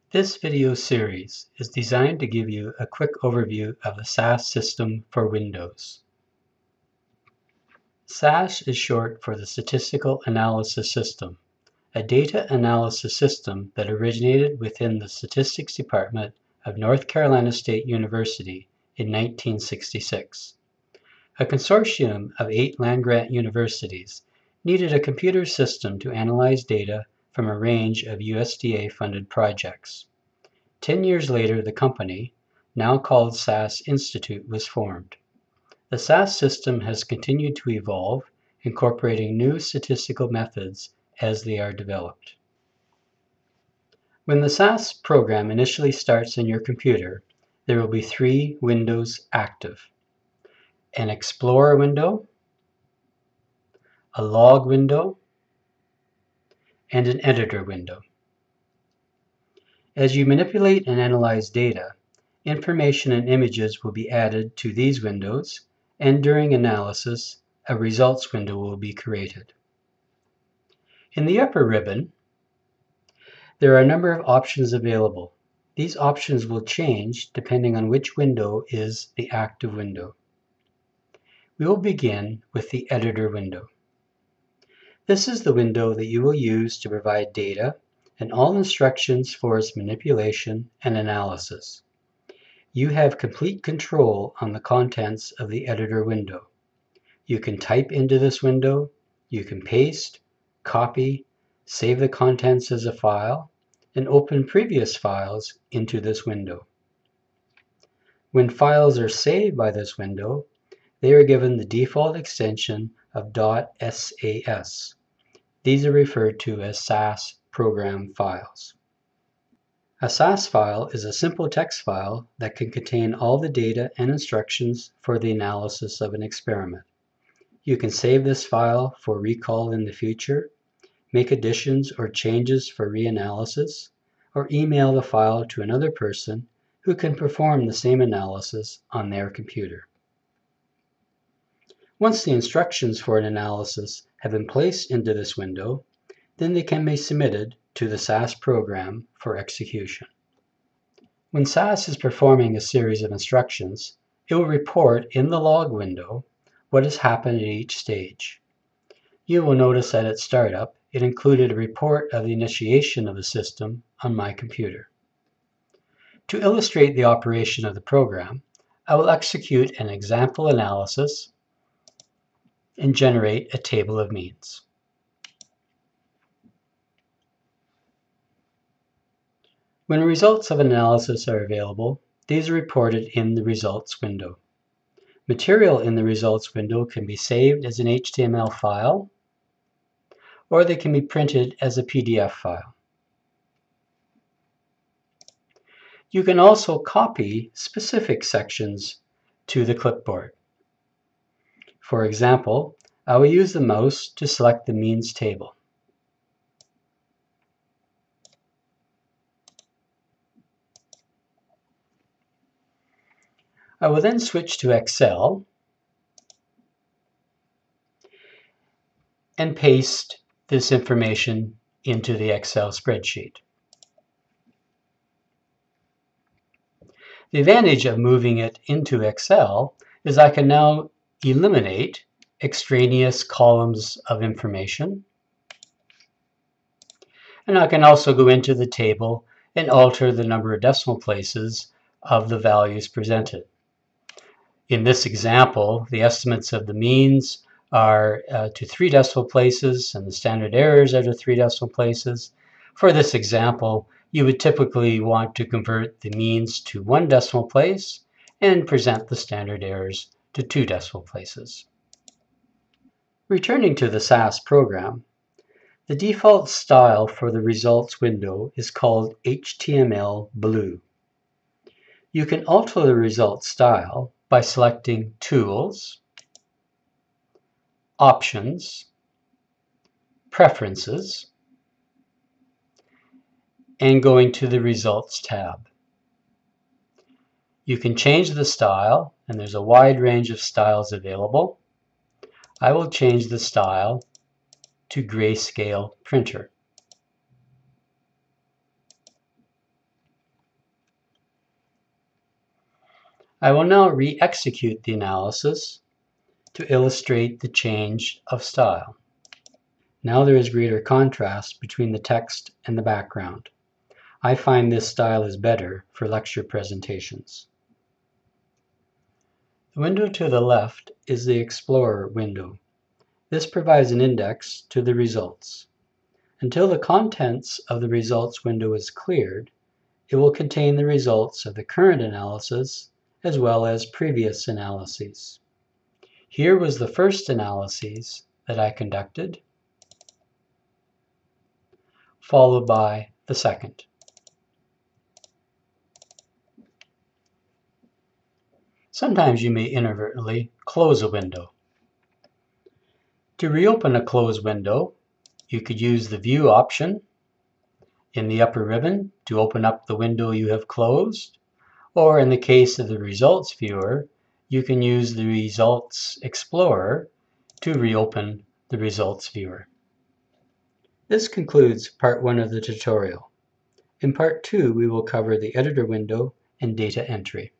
This video series is designed to give you a quick overview of a SAS system for Windows. SAS is short for the Statistical Analysis System, a data analysis system that originated within the Statistics Department of North Carolina State University in 1966. A consortium of 8 land-grant universities needed a computer system to analyze data from a range of USDA-funded projects. 10 years later, the company, now called SAS Institute, was formed. The SAS system has continued to evolve, incorporating new statistical methods as they are developed. When the SAS program initially starts in your computer, there will be 3 windows active: an Explorer window, a Log window, and an Editor window. As you manipulate and analyze data, information and images will be added to these windows, and during analysis, a results window will be created. In the upper ribbon, there are a number of options available. These options will change depending on which window is the active window. We will begin with the Editor window. This is the window that you will use to provide data and all instructions for its manipulation and analysis. You have complete control on the contents of the Editor window. You can type into this window, you can paste, copy, save the contents as a file, and open previous files into this window. When files are saved by this window, they are given the default extension of .sas. These are referred to as SAS program files. A SAS file is a simple text file that can contain all the data and instructions for the analysis of an experiment. You can save this file for recall in the future, make additions or changes for reanalysis, or email the file to another person who can perform the same analysis on their computer. Once the instructions for an analysis have been placed into this window, then they can be submitted to the SAS program for execution. When SAS is performing a series of instructions, it will report in the log window what has happened at each stage. You will notice that at startup, it included a report of the initiation of the system on my computer. To illustrate the operation of the program, I will execute an example analysis and generate a table of means. When results of an analysis are available, these are reported in the results window. Material in the results window can be saved as an HTML file, or they can be printed as a PDF file. You can also copy specific sections to the clipboard. For example, I will use the mouse to select the means table. I will then switch to Excel and paste this information into the Excel spreadsheet. The advantage of moving it into Excel is I can now eliminate extraneous columns of information, and I can also go into the table and alter the number of decimal places of the values presented. In this example, the estimates of the means are to 3 decimal places and the standard errors are to 3 decimal places. For this example, you would typically want to convert the means to 1 decimal place and present the standard errors to 2 decimal places. Returning to the SAS program, the default style for the results window is called HTML blue. You can alter the results style by selecting Tools, Options, Preferences, and going to the Results tab. You can change the style, and there's a wide range of styles available. I will change the style to Grayscale Printer. I will now re-execute the analysis to illustrate the change of style. Now there is greater contrast between the text and the background. I find this style is better for lecture presentations. The window to the left is the Explorer window. This provides an index to the results. Until the contents of the results window is cleared, it will contain the results of the current analysis as well as previous analyses. Here was the first analysis that I conducted, followed by the second. Sometimes you may inadvertently close a window. To reopen a closed window, you could use the View option in the upper ribbon to open up the window you have closed, or in the case of the Results Viewer, you can use the Results Explorer to reopen the Results Viewer. This concludes part 1 of the tutorial. In part 2, we will cover the editor window and data entry.